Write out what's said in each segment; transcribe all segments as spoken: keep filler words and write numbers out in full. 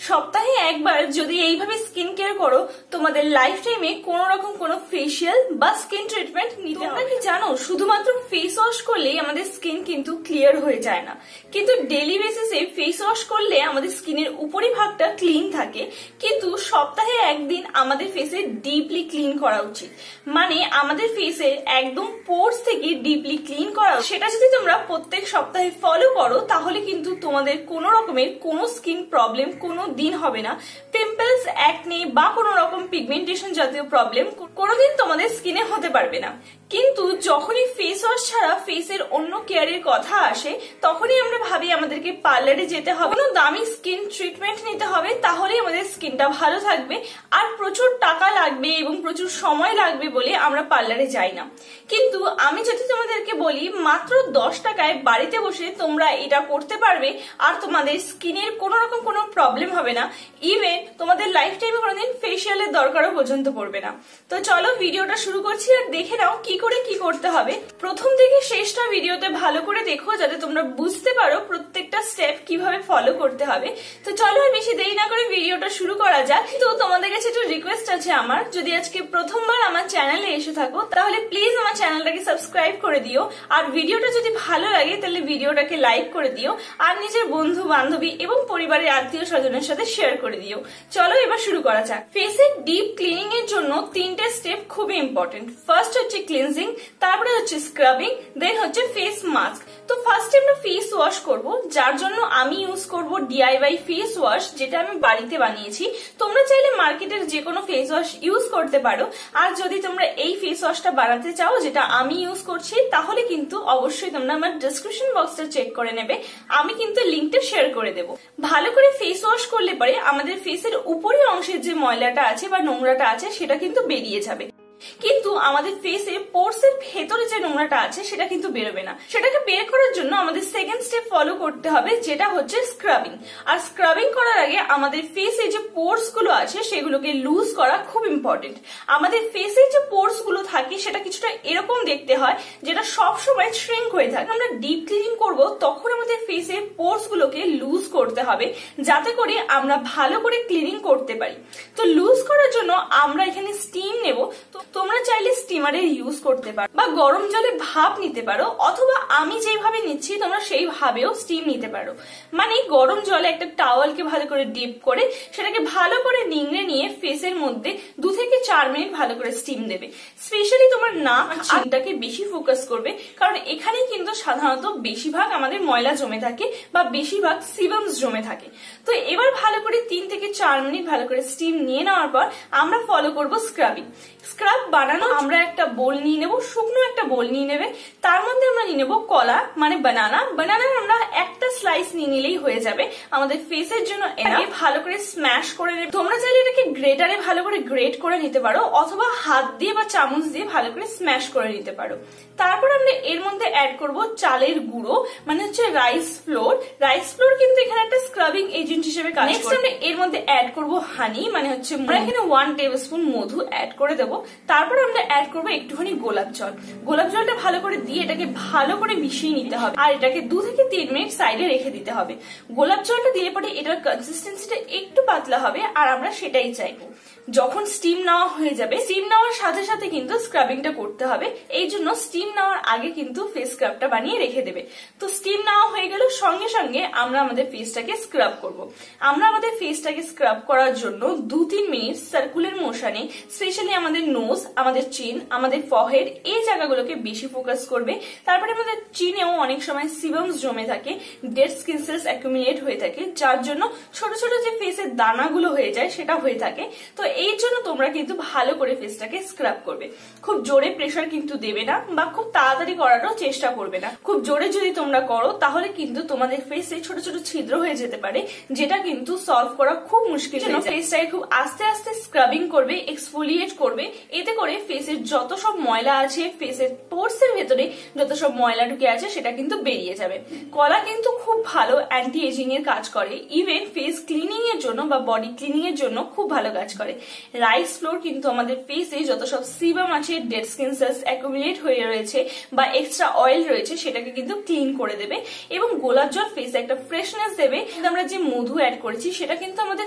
সপ্তাহে একবার যদি এইভাবে স্কিন কেয়ার করো তোমাদের লাইফ টাইমে কোনো রকম কোনো ফেসিয়াল বা স্কিন ট্রিটমেন্ট নিতে হবে। তোমরা কি জানো শুধুমাত্র ফেস ওয়াশ করলেই আমাদের স্কিন কিন্তু ক্লিয়ার হয়ে যায় না, কিন্তু ডেইলি বেসিসে ফেস ওয়াশ করলে আমাদের স্কিনের উপরি ভাগটা ক্লিন থাকে, কিন্তু সপ্তাহে একদিন আমাদের ফেসে ডিপলি ক্লিন করা উচিত। মানে আমাদের ফেসে একদম পোর্স থেকে ডিপলি ক্লিন করা, সেটা যদি তোমরা প্রত্যেক সপ্তাহে ফলো করো তাহলে কিন্তু তোমাদের কোনো রকমের কোনো স্কিন প্রবলেম কোনো দিন হবে না। পিম্পলস, অ্যাকনে বা কোনো রকম পিগমেন্টেশন জাতীয় প্রবলেম কোনোদিন তোমাদের স্কিনে হতে পারবে না। কিন্তু যখনই ফেস ওয়াশ ছাড়া ফেসের অন্য কেয়ারের কথা আসে তখনই আমরা ভাবি আমাদেরকে পার্লারে যেতে হবে, কোনো দামি স্কিন ট্রিটমেন্ট নিতে হবে, তাহলেই আমাদের স্কিনটা ভালো থাকবে। আর প্রচুর টাকা লাগবে এবং প্রচুর সময় লাগবে বলে আমরা পার্লারে যাই না। কিন্তু আমি যদি তোমাদেরকে বলি মাত্র দশ টাকায় বাড়িতে বসে তোমরা এটা করতে পারবে আর তোমাদের স্কিনের কোনো রকম কোনো প্রবলেম হবে না, ইভেন তোমাদের লাইফ টাইমে কোনোদিন ফেসিয়ালের দরকারও পর্যন্ত পড়বে না। তো চলো ভিডিওটা শুরু করছি আর দেখে নাও কি করে কি করতে হবে। প্রথম থেকে শেষটা ভিডিওতে ভালো করে দেখো যাতে তোমরা বুঝতে পারো প্রত্যেকটা স্টেপ কিভাবে ফলো করতে হবে। তো চলো আর বেশি দেরি না করে ভিডিওটা শুরু করা যাক। তো তোমাদের কাছে একটু রিকোয়েস্ট আছে আমার, যদি আজকে প্রথমবার আমার চ্যানেলে এসে থাকো তাহলে প্লিজ আমার চ্যানেলটাকে সাবস্ক্রাইব করে দিও, আর ভিডিওটা যদি ভালো লাগে তাহলে ভিডিওটাকে লাইক করে দিও, আর নিজের বন্ধু বান্ধবী এবং পরিবারের আত্মীয় স্বজনের সাথে শেয়ার করে দিও। চলো এবার শুরু করা যাক। ফেসের ডিপ ক্লিনিং এর জন্য তিনটে স্টেপ খুবই ইম্পর্টেন্ট। ফার্স্ট হচ্ছে ক্লিনজিং, তারপরে হচ্ছে স্ক্রাবিং, দেন হচ্ছে ফেস মাস্ক। তো ফার্স্টে আমরা ফেস ওয়াশ করব, যার জন্য আমি ইউজ করব ডিআইওয়াই ফেস ওয়াশ, যেটা আমি বাড়িতে বানিয়েছি। তোমরা চাইলে মার্কেটের যে কোনো ফেস ওয়াশ ইউজ করতে পারো, আর যদি তোমরা এই ফেস ওয়াশটা বানাতে চাও যেটা আমি ইউজ করছি তাহলে কিন্তু অবশ্যই তোমরা আমার ডেসক্রিপশন বক্সটা চেক করে নেবে, আমি কিন্তু লিঙ্কটা শেয়ার করে দেবো। ভালো করে ফেস ওয়াশ করলে পরে আমাদের ফেসের উপরের অংশের যে ময়লাটা আছে বা নোংরাটা আছে সেটা কিন্তু বেরিয়ে যাবে, কিন্তু আমাদের ফেসে পোর্স এর ভেতরে যে নোংরাটা আছে সেটা কিন্তু বেরোবে না। সেটাকে বের করার জন্য আমাদের সেকেন্ড স্টেপ ফলো করতে হবে, যেটা হচ্ছে স্ক্রাবিং। আর স্ক্রাবিং করার আগে আমাদের ফেসে যে পোর্স গুলো আছে সেগুলোকে লুজ করা খুব ইম্পর্টেন্ট। আমাদের ফেসে যে পোর্স গুলো থাকে সেটা কিছুটা এরকম দেখতে হয়, যেটা সব সময় শ্রিঙ্ক হয়ে থাকে। আমরা ডিপ ক্লিনিং করব তখন আমাদের ফেসের পোর্স গুলোকে লুজ করতে হবে, যাতে করে আমরা ভালো করে ক্লিনিং করতে পারি। তো লুজ করার জন্য আমরা এখানে স্টিম নেব। তো তোমরা চাইলে স্টিমারের ইউজ করতে পারো বা গরম জলে ভাপ নিতে পারো, অথবা আমি যেভাবে নিচ্ছি তোমরা সেই ভাবেও স্টিম নিতে পারো। মানে গরম জলে একটা টাওয়ালকে ভালো করে ডিপ করে সেটাকে ভালো করে নিংড়ে নিয়ে ফেসের মধ্যে দু থেকে চার মিনিট ভালো করে স্টিম দেবে। স্পেশালি তোমার নাক আর চিনটাকে বেশি ফোকাস করবে, কারণ এখানে কিন্তু সাধারণত বেশিরভাগ আমাদের ময়লা জমে থাকে বা বেশিরভাগ সিবামস জমে থাকে। তো এবার ভালো করে তিন থেকে চার মিনিট ভালো করে স্টিম নিয়ে নেওয়ার পর আমরা ফলো করবো স্ক্রাবিং। স্ক্রাব বানানো আমরা একটা বোল নিয়ে নেবো, শুকনো একটা বোল নিয়ে নেবে, তার মধ্যে আমরা নিয়ে নেবো কলা মানে বানানা। বানানার আমরা একটা স্লাইস নিয়ে নিলেই হয়ে যাবে আমাদের ফেসের জন্য। এটাকে ভালো করে স্ম্যাশ করে নেবে। তোমরা চাইলে এটাকে গ্রেটারে ভালো করে গ্রেট করে নিতে পারো, অথবা হাত দিয়ে বা চামচ দিয়ে ভালো করে স্ম্যাশ করে নিতে পারো। তারপর আমরা এর মধ্যে অ্যাড করব চালের গুঁড়ো, মানে হচ্ছে রাইস ফ্লোর। রাইস ফ্লোর কিন্তু এখানে একটা স্ক্রাবিং এজেন্ট হিসেবে কাজ করে। নেক্সট আমরা এর মধ্যে অ্যাড করব হানি, মানে হচ্ছে আমরা এখানে ওয়ান টেবিল স্পুন মধু অ্যাড করে দেবো। তারপর আমরা অ্যাড করবো একটুখানি গোলাপ জল। গোলাপ জলটা ভালো করে দিয়ে এটাকে ভালো করে মিশিয়ে নিতে হবে, আর এটাকে দু থেকে তিন মিনিট সাইডে রেখে দিতে হবে। গোলাপ জলটা দিলে পরে এটার কনসিস্টেন্সিটা একটু পাতলা হবে, আর আমরা সেটাই চাইবো। যখন স্টিম নেওয়া হয়ে যাবে, স্টিম নেওয়ার সাথে সাথে কিন্তু স্ক্রাবিংটা করতে হবে, এই জন্য স্টিম নেওয়ার আগে কিন্তু ফেস স্ক্রাবটা বানিয়ে রেখে দেবে। তো স্টিম নেওয়া হয়ে গেল, সঙ্গে সঙ্গে আমরা আমাদের ফেসটাকে স্ক্রাব করব। আমরা আমাদের ফেসটাকে স্ক্রাব করার জন্য দু তিন মিনিট সার্কুলার মোশনে, স্পেশালি আমাদের নোজ, আমাদের চিন, আমাদের ফरहेড এই জায়গাগুলোকে বেশি ফোকাস করবে। তারপরে আমাদের চিনেও অনেক সময় সিবামস জমে থাকে, ডেড স্কিন সেলস অ্যাকুমুলেট হয়ে থাকে, যার জন্য ছোট ছোট যে ফেসের দানাগুলো হয়ে যায় সেটা হয়ে থাকে। তো এই জন্য তোমরা কিন্তু ভালো করে ফেসটাকে স্ক্রাব করবে। খুব জোরে প্রেসার কিন্তু দেবে না, বা খুব তাড়াতাড়ি করারও চেষ্টা করবে না। খুব জোরে যদি তোমরা করো তাহলে কিন্তু তোমাদের ফেসে ছোট ছোট ছিদ্র হয়ে যেতে পারে, যেটা কিন্তু সলভ করা খুব মুশকিল। ফেসটাকে খুব আস্তে আস্তে স্ক্রাবিং করবে, এক্সফোলিয়েট করবে। এতে করে ফেসের যত সব ময়লা আছে, ফেসের পোর্স এর ভেতরে যত সব ময়লা ঢুকে আছে সেটা কিন্তু বেরিয়ে যাবে। কলা কিন্তু খুব ভালো অ্যান্টি এজিং এর কাজ করে, ইভেন ফেস ক্লিনিং এর জন্য বা বডি ক্লিনিং এর জন্য খুব ভালো কাজ করে। রাইস ফ্লোর কিন্তু আমাদের ফেসে যত সব সিবাম আছে, ডেড স্কিন সেলস অ্যাকুমুলেট হয়ে রয়েছে বা এক্সট্রা অয়েল রয়েছে সেটাকে কিন্তু ক্লিন করে দেবে। এবং গোলাপ জল ফেসে একটা ফ্রেশনেস দেবে। আমরা যে মধু অ্যাড করেছি সেটা কিন্তু আমাদের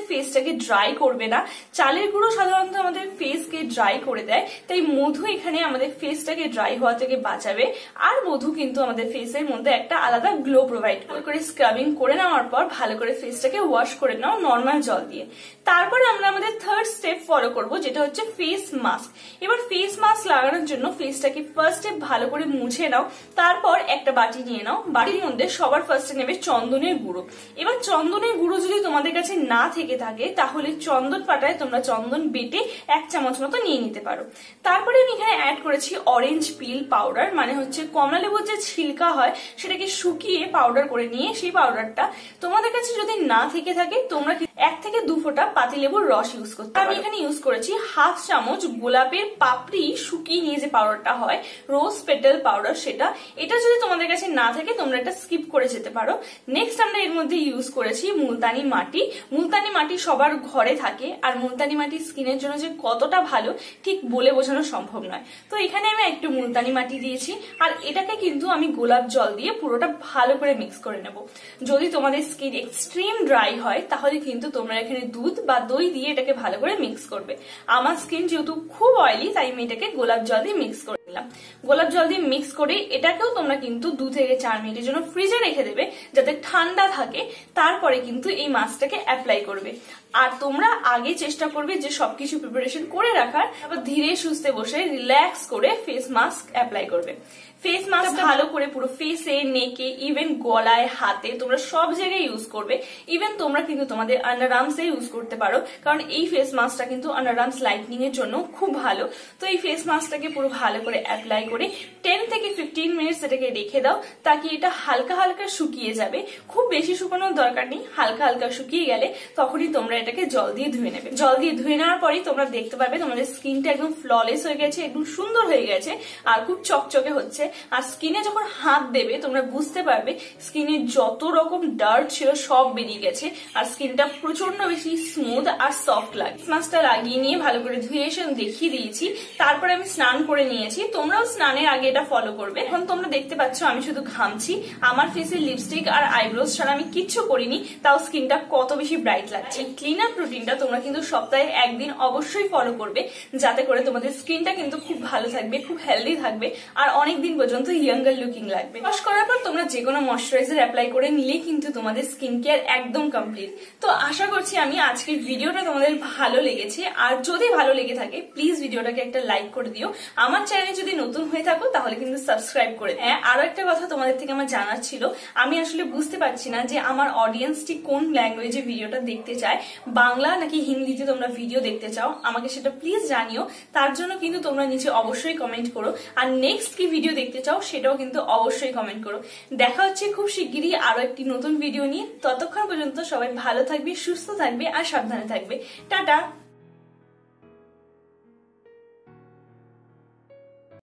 ফেসটাকে ড্রাই করবে না। চালের গুঁড়ো সাধারণত আমাদের ফেসকে ড্রাই করে দেয়, তাই মধু এখানে আমাদের ফেসটাকে ড্রাই হওয়া থেকে বাঁচাবে। আর মধু কিন্তু আমাদের ফেসের মধ্যে একটা আলাদা গ্লো প্রোভাইড করে। স্ক্রাবিং করে নেওয়ার পর ভালো করে ফেসটাকে ওয়াশ করে নাও নর্মাল জল দিয়ে। তারপরে আমরা আমাদের থার্ড স্টেপ ফলো করব, যেটা হচ্ছে ফেস মাস্ক। এবার ফেস মাস্ক লাগানোর জন্য ফেসটাকে ফার্স্ট স্টেপ ভালো করে মুছে নাও। তারপর একটা বাটি নিয়ে নাও, বাটির মধ্যে সবার ফার্স্টে নেবে চন্দনের গুঁড়ো। এবার চন্দনের গুঁড়ো যদি তোমাদের কাছে না থেকে থাকে তাহলে চন্দন পাটায় তোমরা চন্দন বেটে এক চামচ মতো নিয়ে নিতে পারো। তারপরে আমি এখানে অ্যাড করেছি অরেঞ্জ পিল পাউডার, মানে হচ্ছে কমলা লেবুর যে ছিলকা হয় সেটাকে শুকিয়ে পাউডার করে নিয়ে সেই পাউডারটা তোমাদের কাছে যদি না থেকে থাকে তোমরা এক থেকে দু ফোঁটা পাতিলেবুর রস ইউজ করতে পারো। আমি এখানে ইউজ করেছি হাফ চামচ গোলাপের পাপড়ি শুকিয়ে নিয়ে যে পাউডারটা হয়, রোজ পেটাল পাউডার, সেটা। এটা যদি তোমাদের কাছে না থাকে তোমরা এটা স্কিপ করে যেতে পারো। নেক্সট আমরা এর মধ্যে ইউজ করেছি মুলতানি মাটি। মুলতানি মাটি সবার ঘরে থাকে, আর মুলতানি মাটি স্কিনের জন্য যে কতটা ভালো ঠিক বলে বোঝানো সম্ভব নয়। তো এখানে আমি একটু মুলতানি মাটি দিয়েছি, আর এটাকে কিন্তু আমি গোলাপ জল দিয়ে পুরোটা ভালো করে মিক্স করে নেব। যদি তোমাদের স্কিন এক্সট্রিম ড্রাই হয় তাহলে কিন্তু তোমরা এখানে দুধ বা দই দিয়ে এটাকে ভালো করে মিক্স করবে। আমার স্কিন যেহেতু খুব অয়েলি তাই আমি এটাকে গোলাপ জল দিয়ে মিক্স করে নিলাম। গোলাপ জল দিয়ে মিক্স করে এটাকেও তোমরা কিন্তু দু থেকে চার মিনিটের জন্য ফ্রিজে রেখে দেবে যাতে ঠান্ডা থাকে। তারপরে কিন্তু এই মাস্কটাকে অ্যাপ্লাই করবে। আর তোমরা আগে চেষ্টা করবে যে সবকিছু প্রিপারেশন করে রাখার, তারপর ধীরে সুস্থে বসে রিল্যাক্স করে ফেস মাস্ক অ্যাপ্লাই করবে। ফেস মাস্ক ভালো করে পুরো ফেসে, নেকে, ইভেন গলায়, হাতে তোমরা সব জায়গায় ইউজ করবে। ইভেন তোমরা কিন্তু তোমাদের আন্ডার আর্মসে ইউজ করতে পারো, কারণ এই ফেস মাস্কটা কিন্তু আন্ডার আর্মস লাইটনিং এর জন্য খুব ভালো। তো এই ফেস মাস্কটাকে পুরো ভালো করে অ্যাপ্লাই করে টেন থেকে ফিফটিন মিনিটস এটাকে রেখে দাও, তাকে এটা হালকা হালকা শুকিয়ে যাবে। খুব বেশি শুকানোর দরকার নেই, হালকা হালকা শুকিয়ে গেলে তখনই তোমরা এটাকে জল দিয়ে ধুয়ে নেবে। জল দিয়ে ধুয়ে নেওয়ার পরই তোমরা দেখতে পাবে তোমাদের স্কিনটা একদম ফ্ললেস হয়ে গেছে, একদম সুন্দর হয়ে গেছে, আর খুব চকচকে হচ্ছে। আর স্কিনে যখন হাত দেবে তোমরা বুঝতে পারবে স্কিনে যত রকম ডার্ট ছিল সব বেরিয়ে গেছে, আর স্কিনটা প্রচন্ড বেশি স্মুথ আর সফট লাগে। মাস্কটা লাগিয়ে নিয়ে ভালো করে ধুয়ে এসে দেখিয়ে দিয়েছি। তারপরে আমি স্নান করে নিয়েছি, তোমরাও স্নানের আগে এটা ফলো করবে। এখন তোমরা দেখতে পাচ্ছ আমি শুধু ঘামছি, আমার ফেসে লিপস্টিক আর আইব্রোজ ছাড়া আমি কিচ্ছু করিনি, তাও স্কিনটা কত বেশি ব্রাইট লাগছে। ক্লিন আপ রুটিনটা তোমরা কিন্তু সপ্তাহে একদিন অবশ্যই ফলো করবে, যাতে করে তোমাদের স্কিনটা কিন্তু খুব ভালো থাকবে, খুব হেলদি থাকবে, আর অনেকদিন পর্যন্ত ইয়াঙ্গার লুকিং লাগবে। ওয়াশ করার পর তোমরা যে কোনো ময়শ্চারাইজার অ্যাপ্লাই করে নিলেই কিন্তু তোমাদের স্কিন কেয়ার একদম কমপ্লিট। তো আশা করছি আমি আজকের ভিডিওটা তোমাদের ভালো লেগেছে, আর যদি ভালো লেগে থাকে প্লিজ ভিডিওটাকে একটা লাইক করে দিও। আমার চ্যানেলে যদি নতুন হয়ে থাকো তাহলে কিন্তু সাবস্ক্রাইব করে। হ্যাঁ, আরো একটা কথা তোমাদের থেকে আমার জানার ছিল, আমি আসলে বুঝতে পারছি না যে আমার অডিয়েন্সটি কোন ল্যাঙ্গুয়েজে ভিডিওটা দেখতে চায়, বাংলা নাকি হিন্দিতে তোমরা ভিডিও দেখতে চাও, আমাকে সেটা প্লিজ জানিও। তার জন্য কিন্তু তোমরা নিচে অবশ্যই কমেন্ট করো, আর নেক্সট কি ভিডিও দেখতে চাও সেটাও কিন্তু অবশ্যই কমেন্ট করো। দেখা হচ্ছে খুব শিগগিরই আরো একটি নতুন ভিডিও নিয়ে। ততক্ষণ পর্যন্ত সবাই ভালো থাকবে, সুস্থ থাকবে আর সাবধানে থাকবে। টাটা।